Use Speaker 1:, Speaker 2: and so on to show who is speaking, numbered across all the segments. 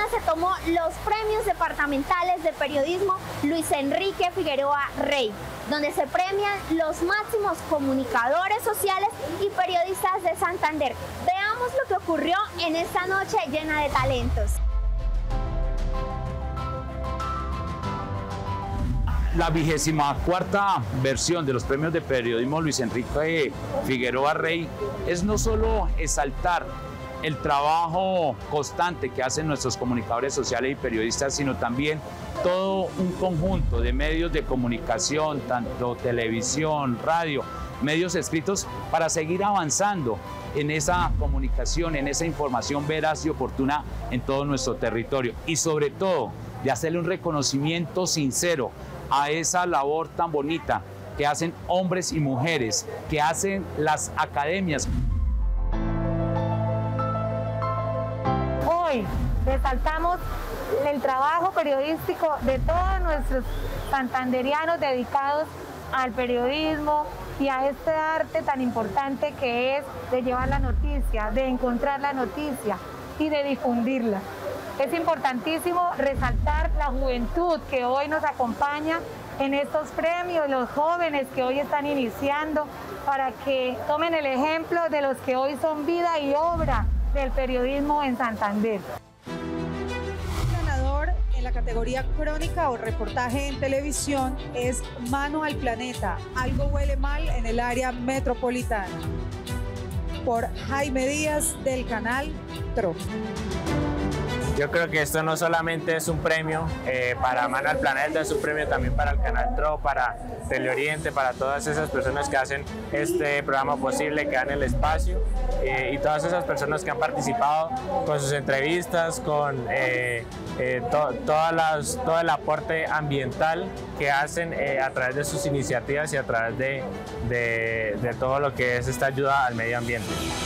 Speaker 1: se tomó los premios departamentales de periodismo Luis Enrique Figueroa Rey, donde se premian los máximos comunicadores sociales y periodistas de Santander. Veamos lo que ocurrió en esta noche llena de talentos.
Speaker 2: La 24ª versión de los premios de periodismo Luis Enrique Figueroa Rey es no solo exaltar el trabajo constante que hacen nuestros comunicadores sociales y periodistas, sino también todo un conjunto de medios de comunicación, tanto televisión, radio, medios escritos, para seguir avanzando en esa comunicación, en esa información veraz y oportuna en todo nuestro territorio. Y sobre todo, de hacerle un reconocimiento sincero a esa labor tan bonita que hacen hombres y mujeres, que hacen las academias.
Speaker 3: Hoy resaltamos el trabajo periodístico de todos nuestros santanderianos dedicados al periodismo y a este arte tan importante que es de llevar la noticia, de encontrar la noticia y de difundirla. Es importantísimo resaltar la juventud que hoy nos acompaña en estos premios, los jóvenes que hoy están iniciando, para que tomen el ejemplo de los que hoy son vida y obra del periodismo en Santander.
Speaker 4: Ganador en la categoría crónica o reportaje en televisión es Mano al Planeta, algo huele mal en el área metropolitana, por Jaime Díaz del canal TRO.
Speaker 5: Yo creo que esto no solamente es un premio para Mano al Planeta, es un premio también para el canal TRO, para Teleoriente, para todas esas personas que hacen este programa posible, que dan el espacio, y todas esas personas que han participado con sus entrevistas, con todo el aporte ambiental que hacen a través de sus iniciativas y a través de todo lo que es esta ayuda al medio ambiente.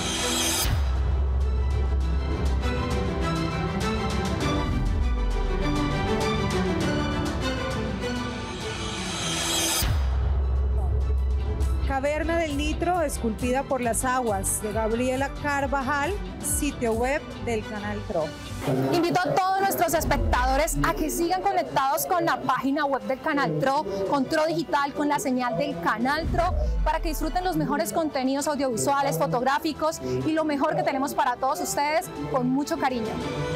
Speaker 4: Caverna del Nitro, esculpida por las aguas, de Gabriela Carvajal, sitio web del canal TRO.
Speaker 6: Invito a todos nuestros espectadores a que sigan conectados con la página web del canal TRO, con TRO Digital, con la señal del canal TRO, para que disfruten los mejores contenidos audiovisuales, fotográficos y lo mejor que tenemos para todos ustedes con mucho cariño.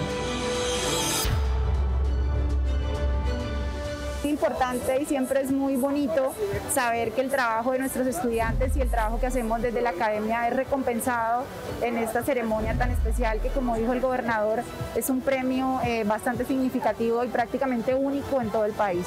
Speaker 7: Importante y siempre es muy bonito saber que el trabajo de nuestros estudiantes y el trabajo que hacemos desde la academia es recompensado en esta ceremonia tan especial que, como dijo el gobernador, es un premio bastante significativo y prácticamente único en todo el país.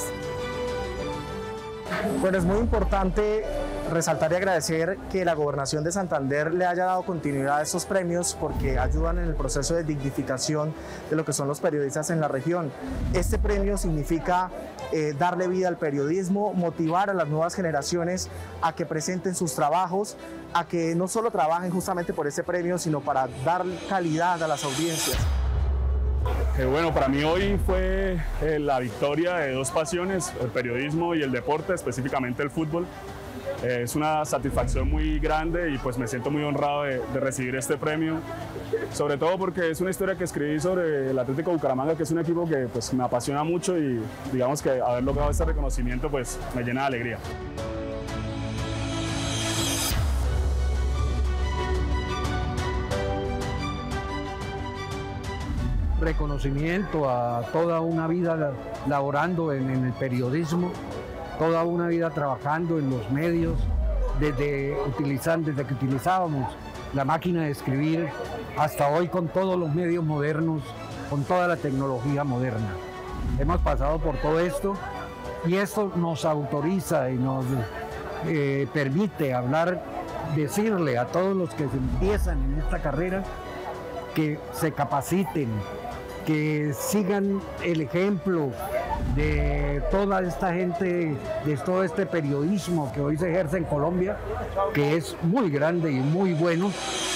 Speaker 8: Bueno, es muy importante resaltar y agradecer que la Gobernación de Santander le haya dado continuidad a estos premios, porque ayudan en el proceso de dignificación de lo que son los periodistas en la región. Este premio significa darle vida al periodismo, motivar a las nuevas generaciones a que presenten sus trabajos, a que no solo trabajen justamente por este premio, sino para dar calidad a las audiencias.
Speaker 9: Bueno, para mí hoy fue la victoria de dos pasiones, el periodismo y el deporte, específicamente el fútbol. Es una satisfacción muy grande y pues me siento muy honrado de recibir este premio, sobre todo porque es una historia que escribí sobre el Atlético Bucaramanga, que es un equipo que pues me apasiona mucho, y digamos que haber logrado este reconocimiento pues me llena de alegría.
Speaker 10: Reconocimiento a toda una vida laborando en el periodismo, toda una vida trabajando en los medios, desde que utilizábamos la máquina de escribir hasta hoy con todos los medios modernos, con toda la tecnología moderna. Hemos pasado por todo esto y esto nos autoriza y nos permite hablar, decirle a todos los que se empiezan en esta carrera que se capaciten, que sigan el ejemplo de toda esta gente, de todo este periodismo que hoy se ejerce en Colombia, que es muy grande y muy bueno.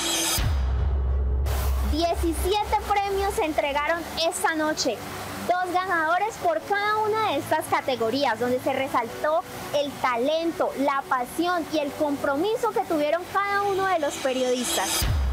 Speaker 1: 17 premios se entregaron esta noche, 2 ganadores por cada una de estas categorías, donde se resaltó el talento, la pasión y el compromiso que tuvieron cada uno de los periodistas.